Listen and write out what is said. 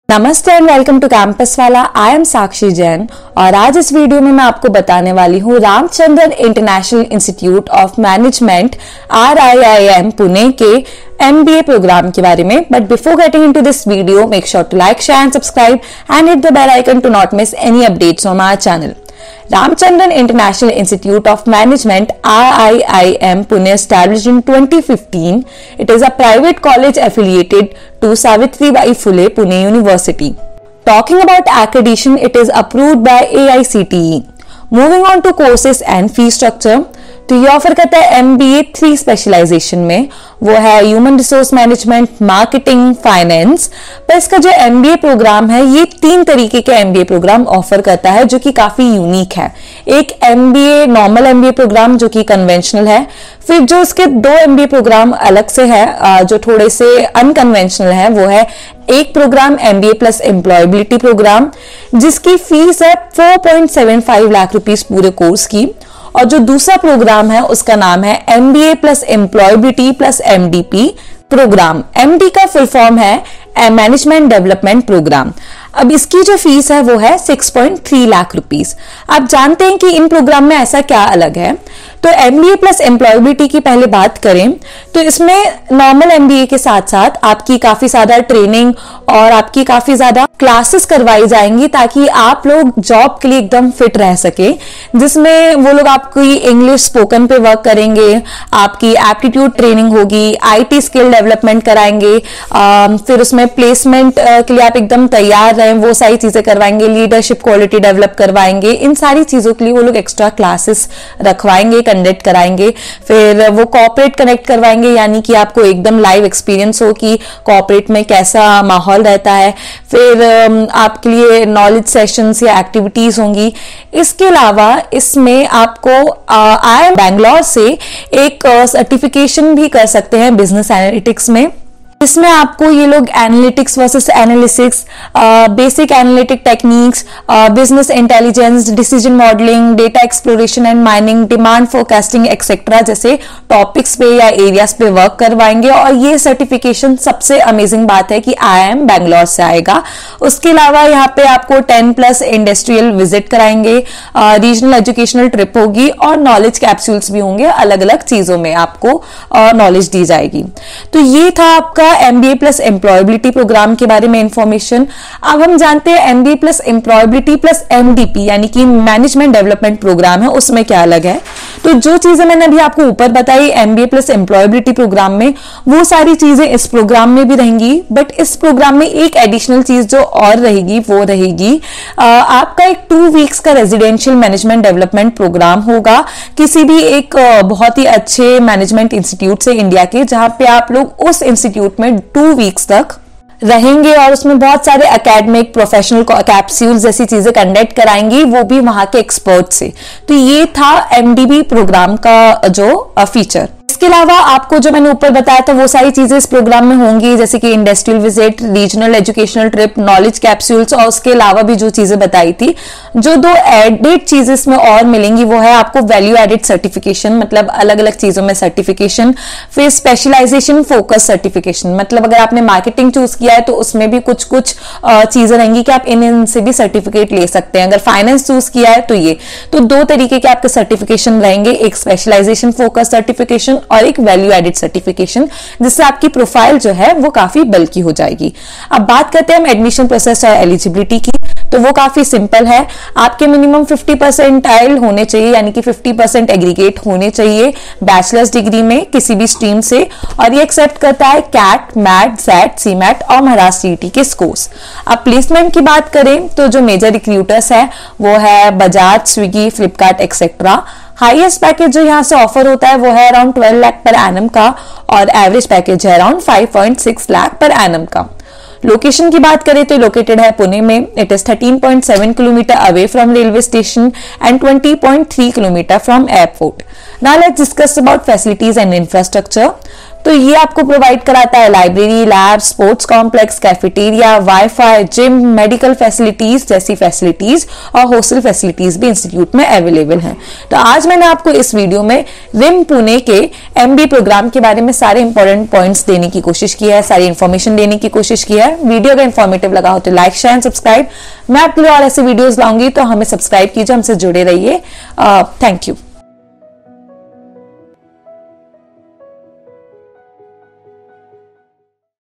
नमस्ते and welcome to campus वाला। I am साक्षी जैन और आज इस वीडियो में मैं आपको बताने वाली हूँ Ramchandran international institute of management RIIM Pune के MBA प्रोग्राम के बारे में। But before getting into this video, make sure to like, share and subscribe and hit the bell icon to not miss any updates on our channel. Ramchandran International Institute of Management RIIM Pune established in 2015. It is a private college affiliated to Savitribai Phule Pune University. Talking about accreditation, it is approved by AICTE. Moving on to courses and fee structure. तो ये offer करता है MBA 3 specialisation में, वो है human resource management, marketing, finance. पर इसका जो MBA प्रोग्राम है ये 3 तरीके के MBA प्रोग्राम ऑफर करता है जो कि काफी यूनिक है। एक MBA नॉर्मल MBA प्रोग्राम जो कि कन्वेंशनल है, फिर जो इसके 2 MBA प्रोग्राम अलग से है जो थोड़े से अनकन्वेंशनल है, वो है एक programme MBA plus employability programme जिसकी फीस है 4.75 लाख रुपीस पूरे कोर्स की, और जो दूसरा प्रोग्राम है उसका नाम है MBA plus employability plus MDP programme. MD का फुल फॉर्म है मैनेजमेंट डेवलपमेंट प्रोग्राम। अब इसकी जो फीस है वो है 6.3 लाख रुपीस। आप जानते हैं कि इन प्रोग्राम में ऐसा क्या अलग है। तो MBA प्लस एम्प्लॉयबिलिटी की पहले बात करें तो इसमें नॉर्मल MBA के साथ साथ आपकी काफी ज्यादा ट्रेनिंग और आपकी काफी ज्यादा क्लासेस करवाई जाएंगी ताकि आप लोग जॉब के लिए एकदम फिट रह सके, जिसमें वो लोग आपकी इंग्लिश स्पोकन पे वर्क करेंगे, आपकी एप्टीट्यूड ट्रेनिंग होगी, IT स्किल डेवलपमेंट कराएंगे, फिर उसमें प्लेसमेंट के लिए आप एकदम तैयार रहें वो सारी चीजें करवाएंगे, लीडरशिप क्वालिटी डेवलप करवाएंगे। इन सारी चीजों के लिए वो लोग एक्स्ट्रा क्लासेस रखवाएंगे, कंडक्ट कराएंगे। फिर वो कॉर्पोरेट कनेक्ट करवाएंगे, यानी कि आपको एकदम लाइव एक्सपीरियंस हो कि कॉर्पोरेट में कैसा माहौल रहता है। फिर आपके लिए नॉलेज सेशंस या एक्टिविटीज होंगी। इसके अलावा इसमें आपको IIM बैंगलोर से एक सर्टिफिकेशन भी कर सकते हैं बिजनेस एनालिटिक्स में, इसमें आपको ये लोग analytics versus analysis, basic analytic techniques, business intelligence, decision modelling, data exploration and mining, demand forecasting etcetera जैसे टॉपिक्स पे या एरियाज पे वर्क करवाएंगे। और ये सर्टिफिकेशन सबसे अमेजिंग बात है कि IIM बैंगलोर से आएगा। उसके अलावा यहाँ पे आपको 10+ इंडस्ट्रियल विजिट कराएंगे, रीजनल एजुकेशनल ट्रिप होगी और नॉलेज कैप्सूल्स भी होंगे, अलग अलग चीजों में आपको नॉलेज दी जाएगी। तो ये था आपका MBA प्लस एम्प्लॉयबिलिटी प्रोग्राम के बारे में इंफॉर्मेशन। अब हम जानते हैं MBA plus employability plus MDP यानी कि मैनेजमेंट डेवलपमेंट प्रोग्राम है, उसमें क्या अलग है। तो जो चीजें मैंने अभी आपको ऊपर बताई MBA प्लस एम्प्लॉयबिलिटी प्रोग्राम में, वो सारी चीजें इस प्रोग्राम में भी रहेंगी। बट इस प्रोग्राम में एक एडिशनल चीज जो और रहेगी वो रहेगी आपका एक 2 वीक्स का रेजिडेंशियल मैनेजमेंट डेवलपमेंट प्रोग्राम होगा किसी भी एक बहुत ही अच्छे मैनेजमेंट इंस्टीट्यूट से इंडिया के, जहां पे आप लोग उस इंस्टीट्यूट में 2 वीक्स तक रहेंगे और उसमें बहुत सारे एकेडमिक प्रोफेशनल कैप्सूल जैसी चीजें कंडक्ट कराएंगी, वो भी वहां के एक्सपर्ट से। तो ये था MDP प्रोग्राम का जो फीचर। इसके अलावा आपको जो मैंने ऊपर बताया था वो सारी चीजें इस प्रोग्राम में होंगी, जैसे कि industrial visit, regional educational trip, knowledge capsules, और उसके अलावा भी जो चीजें बताई थी। जो 2 एडेड चीजें इसमें और मिलेंगी वो है आपको वैल्यू एडेड सर्टिफिकेशन, मतलब अलग अलग चीजों में सर्टिफिकेशन। फिर स्पेशलाइजेशन फोकस सर्टिफिकेशन, मतलब अगर आपने मार्केटिंग चूज किया है तो उसमें भी कुछ चीजें रहेंगी कि आप इनसे भी सर्टिफिकेट ले सकते हैं। अगर फाइनेंस चूज किया है तो ये तो 2 तरीके के आपके सर्टिफिकेशन रहेंगे, एक स्पेशलाइजेशन फोकस सर्टिफिकेशन और एक वैल्यू एडेड सर्टिफिकेशन, जिससे आपकी प्रोफाइल जो है वो काफी बल्कि हो जाएगी। अब बात करते हैं हम एडमिशन प्रोसेस और एलिजिबिलिटी की, तो वो काफी सिंपल है। आपके मिनिमम 50% होने चाहिए, यानी कि 50% एग्रीगेट होने चाहिए बैचलर्स डिग्री में किसी भी स्ट्रीम से, और ये एक्सेप्ट करता है कैट, मैट, सैट, सीमैट और महाराष्ट्र CET के स्कोर्स। अब प्लेसमेंट की बात करें तो जो मेजर रिक्रूटर्स है वो है Bajaj, Swiggy, Flipkart etcetera. Highest package जो यहाँ से ऑफर होता है वो है अराउंड 12 लाख पर एनम का, और एवरेज पैकेज है अराउंड 5.6 लाख पर एनम का। लोकेशन की बात करें तो लोकेटेड है पुणे में। It is 13.7 kilometre away from railway station and 20.3 kilometre from airport. Now let's discuss about facilities and infrastructure. तो ये आपको प्रोवाइड कराता है library, lab, sports complex, cafeteria, WiFi, gym, medical facilities जैसी फैसिलिटीज और हॉस्टल फैसिलिटीज भी institute में available हैं। तो आज मैंने आपको इस वीडियो में रिम पुणे के MBA प्रोग्राम के बारे में सारे इंपॉर्टेंट पॉइंट्स देने की कोशिश की है, सारी इंफॉर्मेशन देने की कोशिश की है। वीडियो अगर इंफॉर्मेटिव लगा हो तो लाइक, शेयर एंड सब्सक्राइब। मैं आपके लिए और ऐसे वीडियोस लाऊंगी, तो हमें सब्सक्राइब कीजिए, हमसे जुड़े रहिए। Thank you.